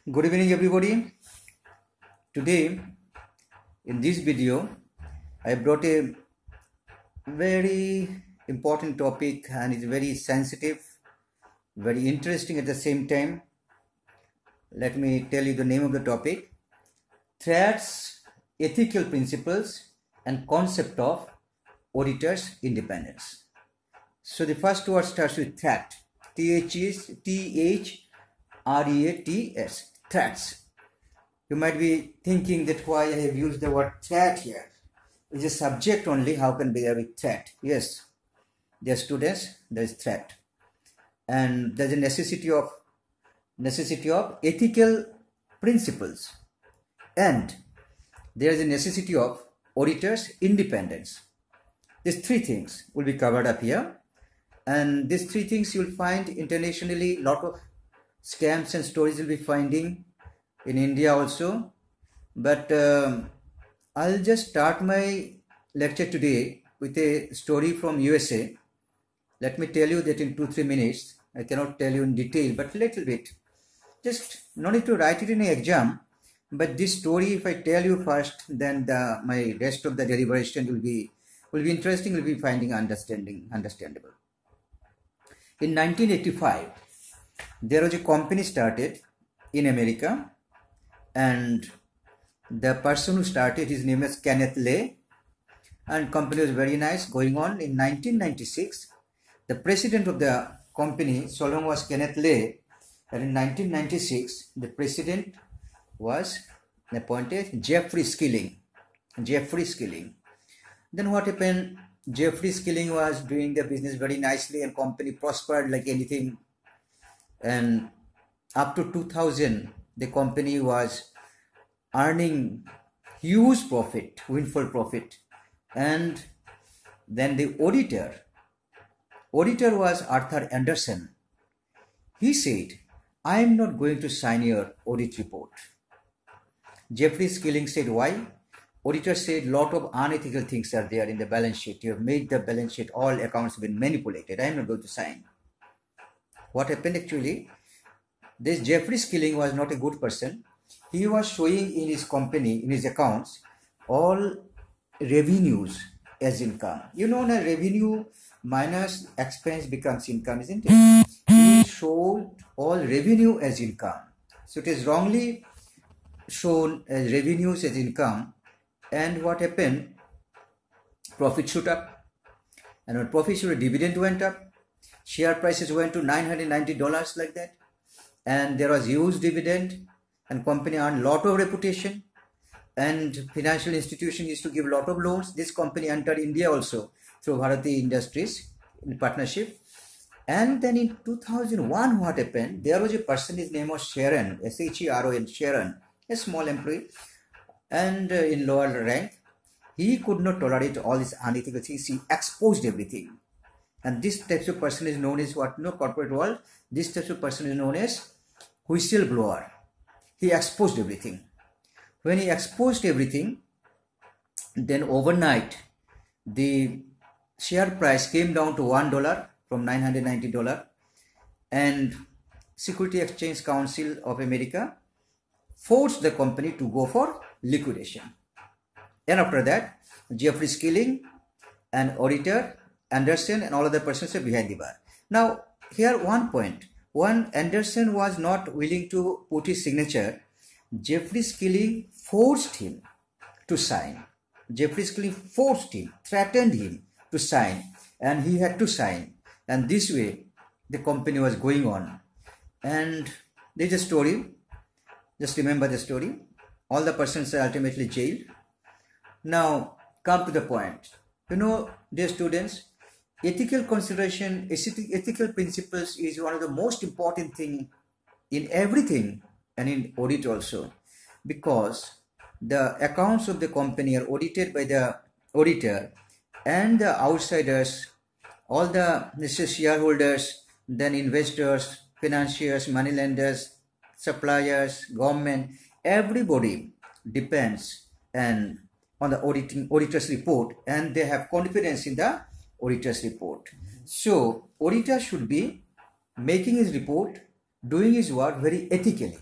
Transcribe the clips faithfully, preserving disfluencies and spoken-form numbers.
Good evening everybody. Today in this video I brought a very important topic and it's very sensitive, very interesting at the same time. Let me tell you the name of the topic: Threats, Ethical Principles and Concept of Auditors' Independence. So the first word starts with threat. T H R E A T S. Threats. You might be thinking that why I have used the word threat here. It's a subject only. How can there be threat? Yes, dear students, there is threat, and there is a necessity of necessity of ethical principles, and there is a necessity of auditors' independence. These three things will be covered up here, and these three things you will find internationally. Lot of scams and stories will be finding in India also, but um, I'll just start my lecture today with a story from U S A. Let me tell you that in two three minutes. I cannot tell you in detail, but little bit. Just no need to write it in an exam, but this story, if I tell you first, then the, my rest of the deliberation will be will be interesting. Will be finding understanding understandable. In nineteen eighty-five, there was a company started in America, and the person who started, his name is Kenneth Lay, and company was very nice going on. In nineteen ninety-six, the president of the company, so long was Kenneth Lay, and in nineteen ninety-six, the president was appointed Jeffrey Skilling. Jeffrey Skilling. Then what happened? Jeffrey Skilling was doing the business very nicely, and company prospered like anything. And up to two thousand, the company was earning huge profit, windfall profit. And then the auditor, auditor was Arthur Andersen. He said, I am not going to sign your audit report. Jeffrey Skilling said, why? Auditor said, lot of unethical things are there in the balance sheet. You have made the balance sheet, all accounts have been manipulated. I am not going to sign. What happened actually? This Jeffrey Skilling was not a good person. He was showing in his company, in his accounts, all revenues as income. You know, the revenue minus expense becomes income, isn't it? He showed all revenue as income. So it is wrongly shown as revenues as income. And what happened? Profit shoot up. And when profit shoot up, dividend went up. Share prices went to nine hundred ninety dollars like that. And there was huge dividend, and company earned lot of reputation, and financial institution used to give lot of loans. This company entered India also through Bharati Industries in partnership. And then in two thousand one, what happened? There was a person, his name was Sharon, S H E R O N, Sharon, a small employee, and uh, in lower rank. He could not tolerate all these unethical things. He exposed everything. And this type of person is known as what? No, corporate world. This type of person is known as whistleblower. He exposed everything. When he exposed everything, then overnight the share price came down to one dollar from nine hundred ninety dollars, and Security Exchange Council of America forced the company to go for liquidation. And after that, Jeffrey Skilling and auditor Andersen and all other persons are behind the bar. Now, here one point. When Andersen was not willing to put his signature, Jeffrey Skilling forced him to sign. Jeffrey Skilling forced him, threatened him to sign, and he had to sign. And this way, the company was going on. And there is a story. Just remember the story. All the persons are ultimately jailed. Now, come to the point. You know, dear students, ethical consideration, ethical principles is one of the most important thing in everything, and in audit also, because the accounts of the company are audited by the auditor, and the outsiders, all the shareholders, then investors, financiers, money lenders, suppliers, government, everybody depends and on the auditing auditor's report, and they have confidence in the auditor's report. So auditor should be making his report, doing his work very ethically.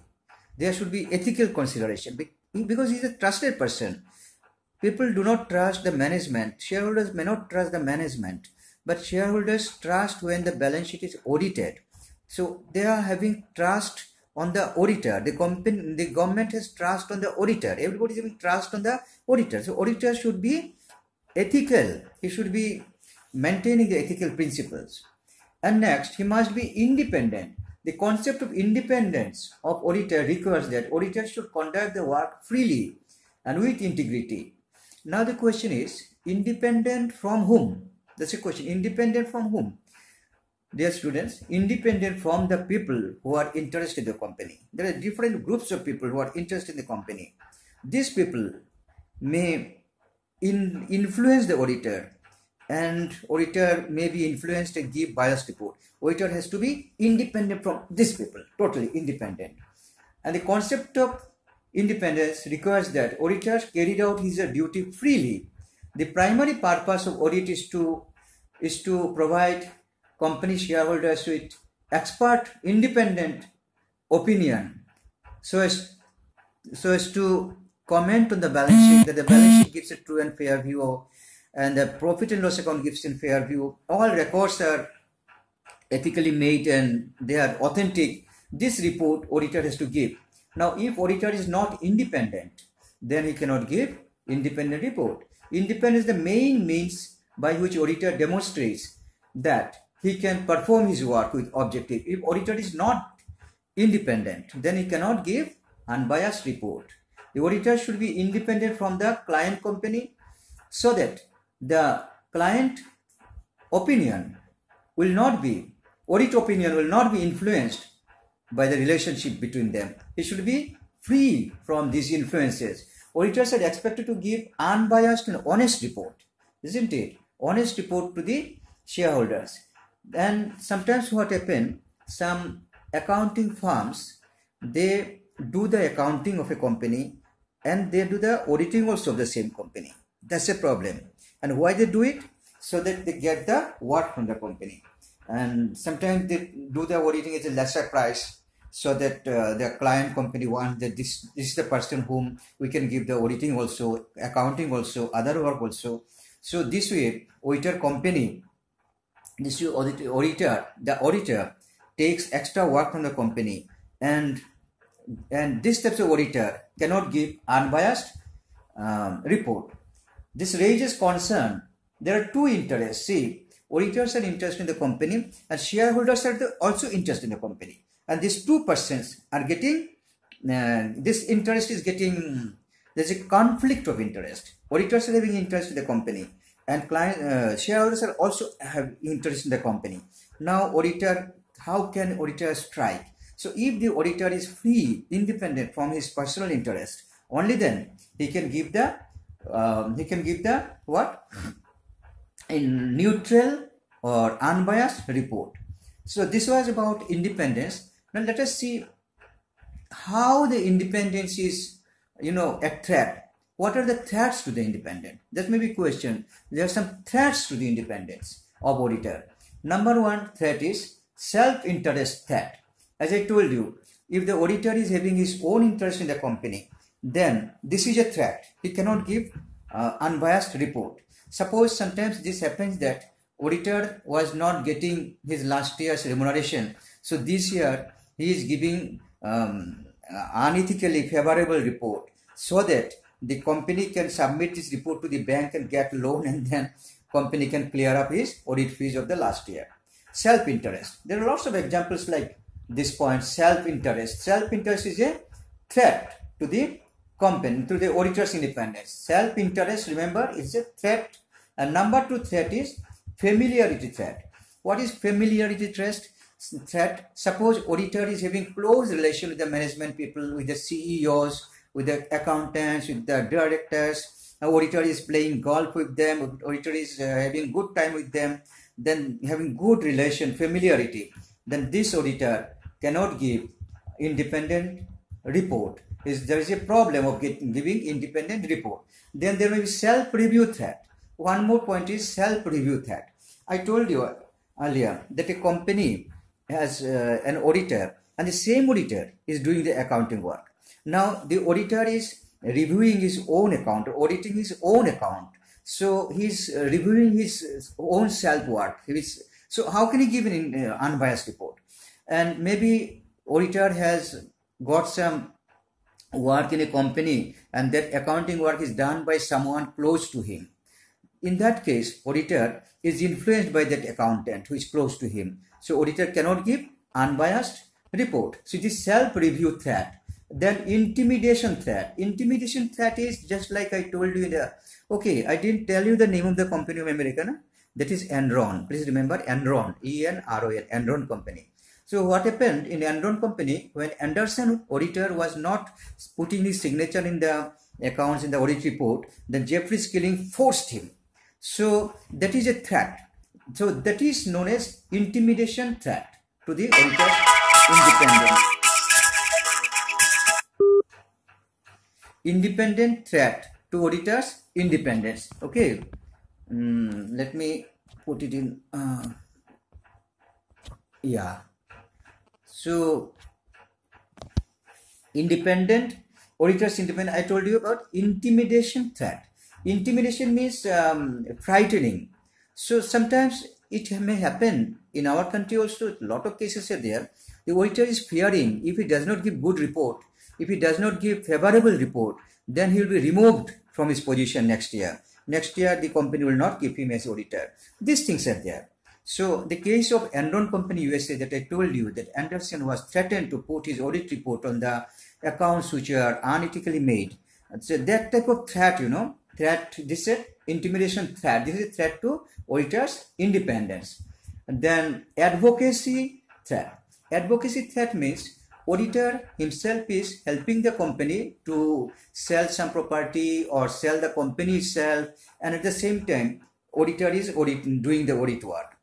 there should be ethical consideration because he's a trusted person. People do not trust the management. Shareholders may not trust the management, but shareholders trust when the balance sheet is audited. So they are having trust on the auditor. The company, the government has trust on the auditor. Everybody is having trust on the auditor. So auditor should be ethical. He should be maintaining the ethical principles. And next, he must be independent. The concept of independence of auditor requires that auditor should conduct the work freely and with integrity. Now the question is, independent from whom? That's a question. Independent from whom? Dear students, independent from the people who are interested in the company. There are different groups of people who are interested in the company. These people may in, influence the auditor, and auditor may be influenced to give biased report. Auditor has to be independent from these people, totally independent. And the concept of independence requires that auditors carried out his duty freely. The primary purpose of audit is to is to provide company shareholders with expert independent opinion so as so as to comment on the balance sheet, that the balance sheet gives a true and fair view, and the profit and loss account gives a fair view. All records are ethically made and they are authentic. This report auditor has to give. Now, if auditor is not independent, then he cannot give independent report. Independence is the main means by which auditor demonstrates that he can perform his work with objective. If auditor is not independent, then he cannot give unbiased report. The auditor should be independent from the client company so that the client opinion will not be, audit opinion will not be influenced by the relationship between them. He should be free from these influences. Auditors are expected to give unbiased and honest report, isn't it? Honest report to the shareholders. And sometimes what happens, some accounting firms, they do the accounting of a company and they do the auditing also of the same company. That's a problem. And why they do it? So that they get the work from the company. And sometimes they do the auditing at a lesser price so that uh, the client company wants that this, this is the person whom we can give the auditing also, accounting also, other work also. So this way, auditor company, this auditor, auditor, the auditor takes extra work from the company, and and this type of auditor cannot give unbiased um, report. This raises concern. There are two interests. See, auditors are interested in the company and shareholders are the also interested in the company. And these two persons are getting, uh, this interest is getting, there's a conflict of interest. Auditors are having interest in the company and client, uh, shareholders are also have interest in the company. Now auditor, how can auditor strike? So if the auditor is free, independent from his personal interest, only then he can give the, um, he can give the what? In neutral or unbiased report. So this was about independence. Now let us see how the independence is, you know, a threat. What are the threats to the independent? That may be a question. There are some threats to the independence of auditor. Number one threat is self-interest threat. As I told you, if the auditor is having his own interest in the company, then this is a threat. He cannot give uh, unbiased report. Suppose sometimes this happens that auditor was not getting his last year's remuneration. So this year he is giving um, unethically favorable report so that the company can submit this report to the bank and get loan, and then company can clear up his audit fees of the last year. Self-interest. There are lots of examples like this point. Self-interest. Self-interest is a threat to the company, to the auditor's independence. Self-interest, remember, is a threat. And number two threat is familiarity threat. What is familiarity threat? Threat. Suppose auditor is having close relation with the management people, with the C E Os, with the accountants, with the directors. Now, auditor is playing golf with them. Auditor is uh, having good time with them. Then having good relation, familiarity. Then this auditor cannot give independent report. Is there is a problem of getting, giving independent report. Then there may be self-review threat. One more point is self-review threat. I told you earlier that a company has uh, an auditor and the same auditor is doing the accounting work. Now the auditor is reviewing his own account, auditing his own account. So he's uh, reviewing his own self work. So how can he give an uh, unbiased report? And maybe auditor has got some work in a company and that accounting work is done by someone close to him. In that case, auditor is influenced by that accountant who is close to him. So auditor cannot give unbiased report. So it is self-review threat. Then intimidation threat. Intimidation threat is just like I told you in the, okay, I didn't tell you the name of the company of America, no? That is Enron. Please remember Enron, E N R O N, Enron company. So what happened in Enron company, when Anderson auditor was not putting his signature in the accounts in the audit report, then Jeffrey Skilling forced him. So that is a threat. So that is known as intimidation threat to the auditor's independence. Independent threat to auditor's independence. Okay. Mm, let me put it in. Uh, yeah. So independent, auditor's independent. I told you about intimidation threat. Intimidation means um, frightening. So sometimes it may happen in our country also. A lot of cases are there. The auditor is fearing if he does not give good report, if he does not give favorable report, then he will be removed from his position next year. Next year, the company will not keep him as auditor. These things are there. So the case of Enron Company U S A that I told you, that Anderson was threatened to put his audit report on the accounts which are unethically made. So that type of threat, you know, threat, this is intimidation threat. This is a threat to auditors' independence. And then advocacy threat. Advocacy threat means auditor himself is helping the company to sell some property or sell the company itself, and at the same time auditor is audit, doing the audit work.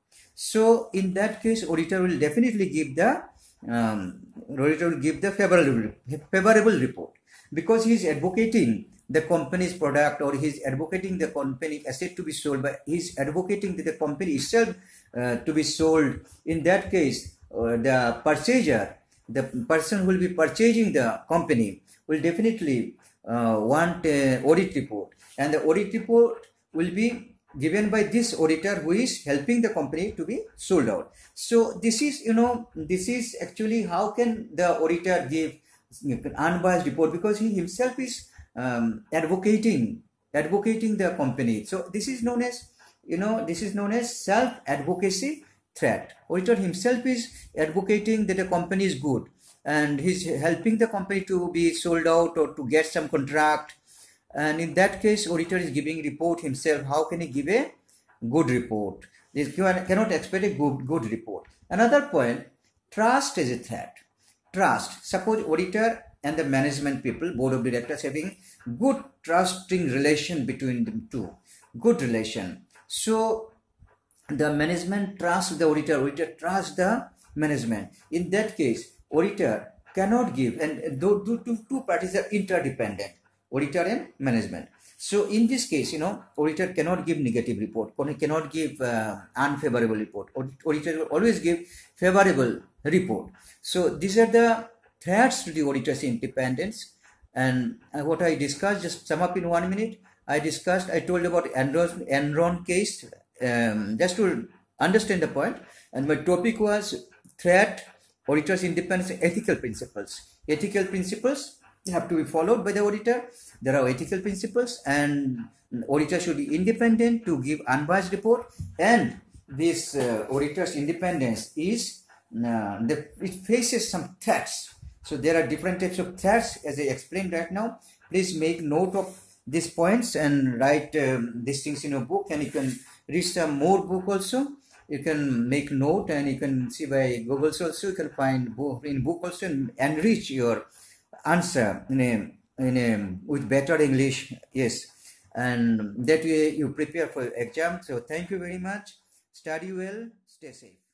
So in that case, auditor will definitely give the um, auditor will give the favorable favorable report, because he is advocating the company's product, or he is advocating the company asset to be sold, but he is advocating the company itself uh, to be sold. In that case, uh, the purchaser, the person who will be purchasing the company, will definitely uh, want an audit report, and the audit report will be given by this auditor who is helping the company to be sold out. So this is, you know, this is actually how can the auditor give unbiased report, because he himself is um, advocating advocating the company. So this is known as, you know, this is known as self-advocacy threat. Auditor himself is advocating that a company is good, and he's helping the company to be sold out or to get some contract. And in that case, auditor is giving report himself. How can he give a good report? This cannot expect a good, good report. Another point, trust is a threat. Trust. Suppose auditor and the management people, board of directors, having good trusting relation between them two. Good relation. So the management trusts the auditor, auditor trusts the management. In that case, auditor cannot give, and those two, two parties are interdependent, auditor and management. So in this case, you know, auditor cannot give negative report, cannot give uh, unfavorable report. Auditor will always give favorable report. So these are the threats to the auditor's independence. And uh, what I discussed, just sum up in one minute, I discussed, I told about Enron, Enron case, um, just to understand the point. And my topic was threat, auditor's independence, ethical principles. Ethical principles have to be followed by the auditor. There are ethical principles, and auditor should be independent to give unbiased report. And this uh, auditor's independence is uh, the, it faces some threats. So there are different types of threats, as I explained right now. Please make note of these points and write um, these things in your book, and you can read some more book also. You can make note, and you can see by Google also. You can find book in book also and enrich your answer in a, in a, with better English. Yes, and that way you prepare for exam. So thank you very much. Study well, stay safe.